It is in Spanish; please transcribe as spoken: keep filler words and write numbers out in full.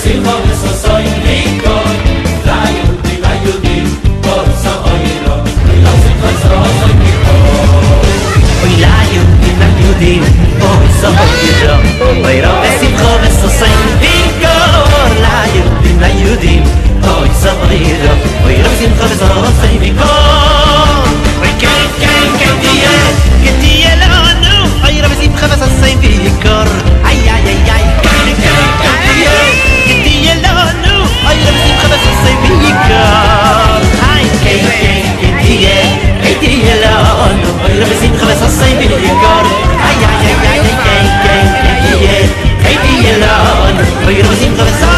simcha v'sasoin vikor la yudim la yudim kol sa'oiro la simcha v'sasoin vikor oy la yudim la yudim kol sa'oiro oy la simcha v'sasoin vikor la yudim la yudim kol sa'oiro oy la simcha v'sasoin vikor oy ken ken ken die ken die lanu oy la simcha v'sasoin vikor ay ay ay ay ken ken ken die ken die lanu oy la simcha v'sasoin vikor ay ken ken ken die ken die lanu oy la simcha v'sasoin vikor ay ay ay ay ken ken ken die ken die lanu oy la simcha